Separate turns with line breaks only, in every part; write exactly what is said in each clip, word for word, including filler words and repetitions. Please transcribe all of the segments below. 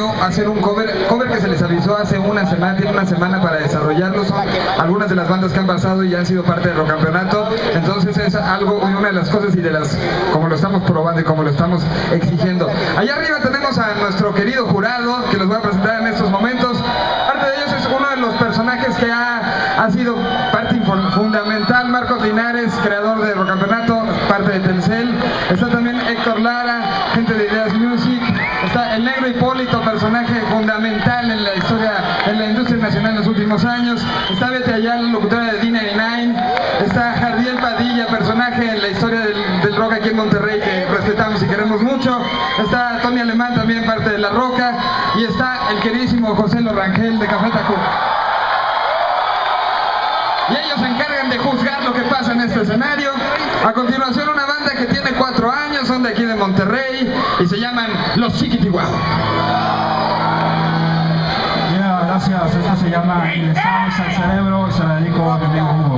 ocurrió hacer un cover, cover que se les avisó hace una semana, tiene una semana para desarrollarlo. Son algunas de las bandas que han pasado y ya han sido parte del Rocampeonato. Entonces es algo, una de las cosas y de las, como lo estamos probando y como lo estamos exigiendo. Allá arriba tenemos a nuestro querido jurado, que los voy a presentar en estos momentos. Parte de ellos es uno de los personajes que ha, ha sido parte fundamental, Marcos Linares, creador de Rocampeonato, parte de Telcel. Está también Héctor Lara, gente de Ideas Music. Está el Negro Hipólito, personaje fundamental en la historia, en la industria nacional en los últimos años. Está Betty Ayala, locutora de D noventa y nueve. Está Jardiel Padilla, personaje en la historia del, del rock aquí en Monterrey, que respetamos y queremos mucho. Está Tony Alemán, también parte de La Roca. Y está el queridísimo José Lorangel de Café Tacuba. Y ellos se encargan de juzgar lo que pasa en este escenario. A continuación, una banda que tiene cuatro años, son de aquí de Monterrey y se llaman Los Chiquitihuahua.
Yeah, gracias. Esta se llama Y le sabes al cerebro y se la dedico a mi amigo Hugo.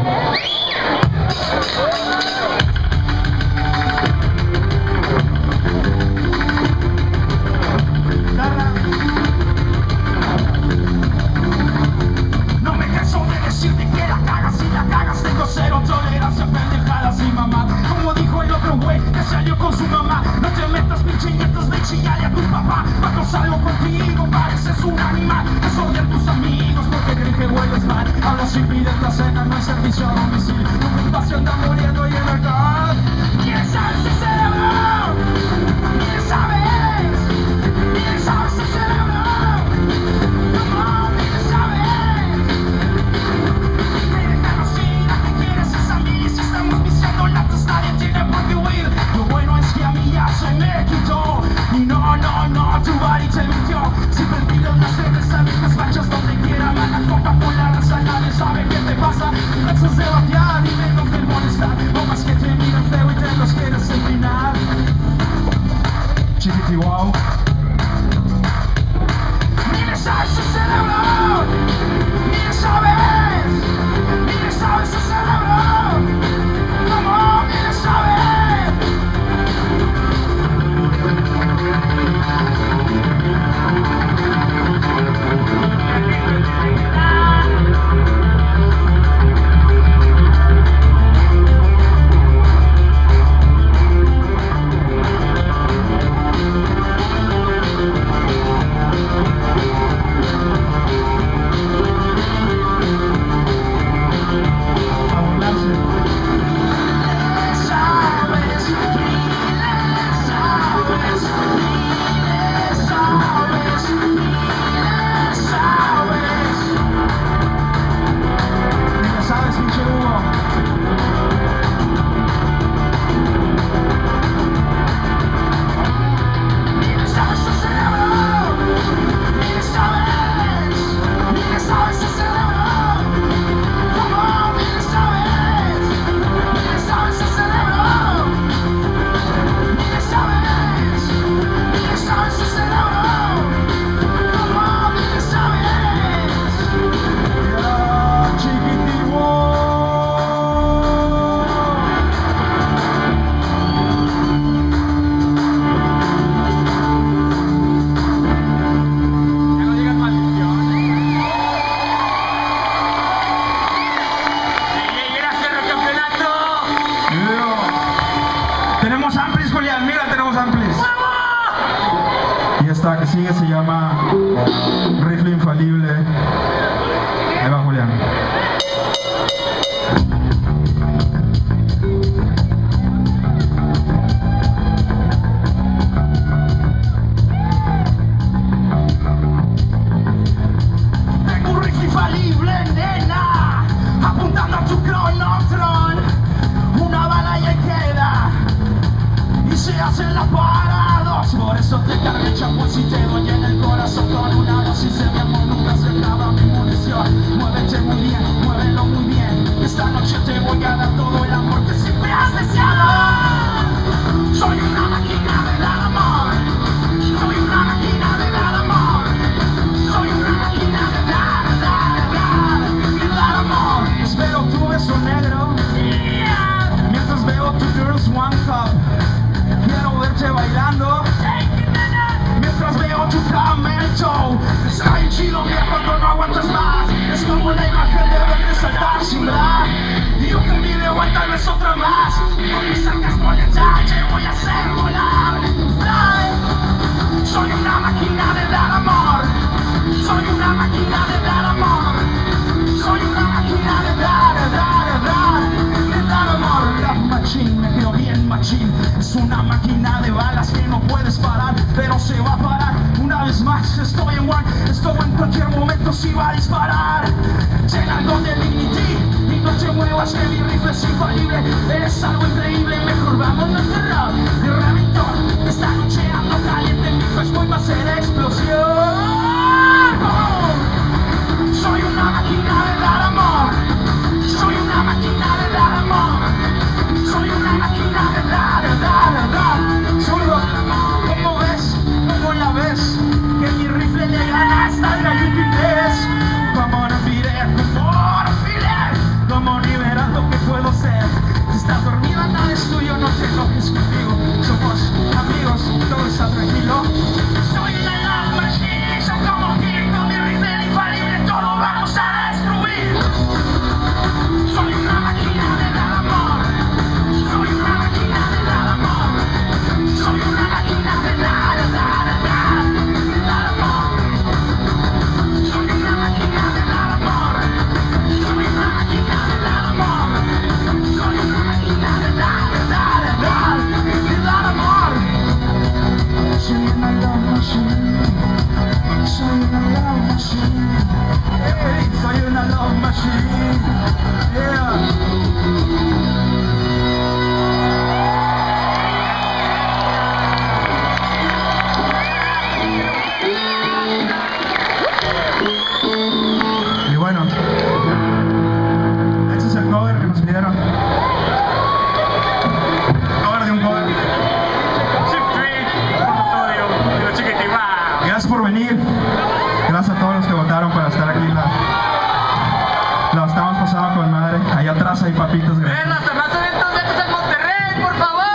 Cero tolerancia, pendejadas y mamá. Como dijo el otro güey que salió con su mamá. No te metas pincheñetas de chillarle a tu papá. Cuando salgo contigo pareces un animal. Te odian tus amigos porque creen que hueles mal. Hablas y pides la cena, no hay servicio a domicilio. Tu compasión anda muriendo y en acá. ¿Quién sabe ese cerebro? ¿Quién sabes? ¿Quién sabe ese cerebro? No, ¿quién sabes? Estamos viciando latas, nadie tiene por qué huir. Lo bueno es que a mí ya se me quitó. Y no, no, no, tu body te mintió. Si perdidos las cervezas, viejas fachas donde quiera. Van a copa por la raza, nadie sabe qué te pasa. Cansas de batear y menos de molestar. O más que te miran feo y te los quieres empinar.
Chiquitihuahua.
Ni le sabes su cerebro. Ni le sabes. Ni le sabes su cerebro. Como ni le sabes.
Esta que sigue se llama Rifle Infalible. Ahí va Julián.
Tengo un rifle infalible, nena, apuntando a tu cronotron. Una bala y ahí queda, y se hace la paradox. Por eso te cargo el champú si te doy en el corazón con una dosis de mi amor. Nunca se acaba mi munición. Muévete muy bien. tal vez otra más. Con mis arcas voy a echar, te voy a hacer volar. Fly. Soy una máquina de dar amor. Soy una máquina de dar amor. Soy una máquina de dar, de dar, de dar, de dar amor. Love machine, me quedo bien machine. Es una máquina de balas que no puedes parar, pero se va a parar. Una vez más, estoy en one. Esto en cualquier momento sí va a disparar. Llenando de dignity. Y no te muevas que mi rifle es infalible. Es algo increíble, mejor vámonos de rap. De Remington, esta noche ando caliente. Mi flash voy a hacer explosión. Soy una máquina de dar amor. Soy una máquina de dar amor. Soy una máquina de dar, de dar, de dar. Solo, ¿cómo ves? ¿Cómo la ves? Que mi rifle le gana hasta el gallo. Como no pide, como no pide. Como ni verás lo que puedo ser. Si estás dormida nada es tuyo, no te enojes conmigo. Somos amigos, todo está tranquilo. Soy una love machine, soy como King, con mi rifle infalible todo vamos a destruir. Soy una máquina de dar amor. Soy una máquina de dar amor. Soy una máquina de dar, de dar, de dar, de dar amor. Soy una máquina de dar amor. Soy una máquina de dar amor. Soy una máquina de dar, de dar, de dar, de dar amor. Soy una love machine. Soy una love machine. Hey, soy una love machine. Yeah.
Y bueno, este es el cover que nos pidieron. Cover de un cover. Gracias por venir. Gracias a todos los que votaron para estar aquí. La, la estamos pasando con madre. Allá atrás hay papitas grandes.
¡Eh, los demás eventos de estos en Monterrey, por favor!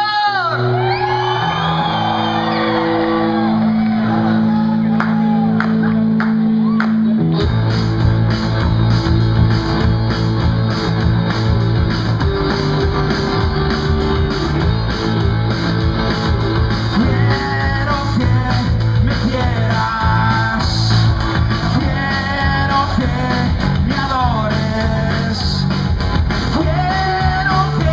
Quiero que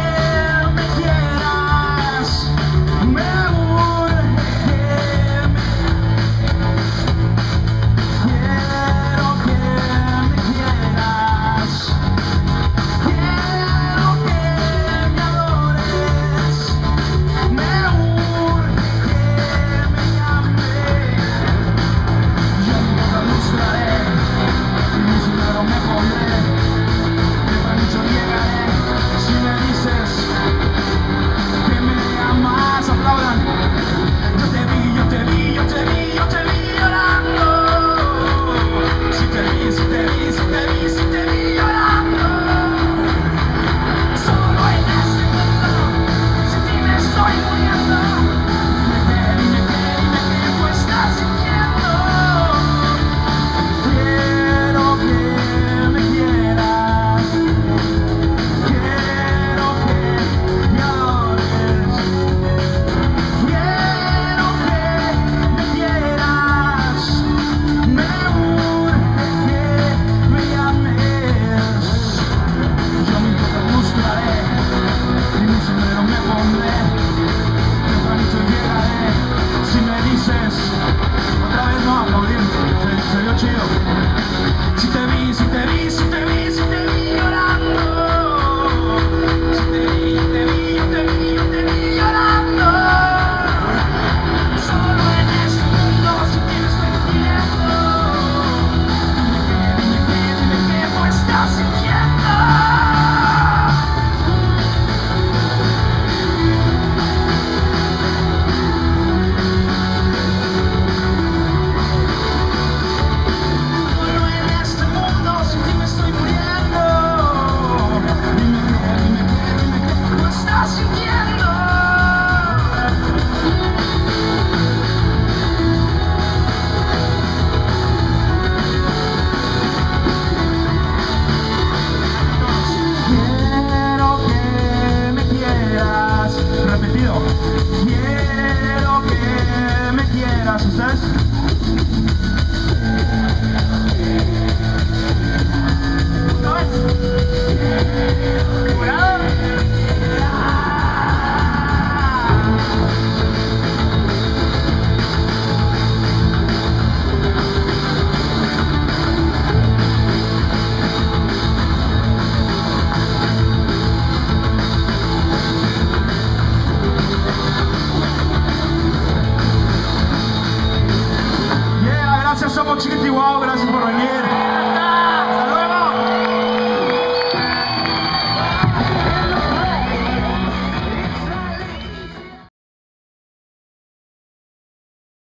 Somos Chiquitihuahua, gracias por venir.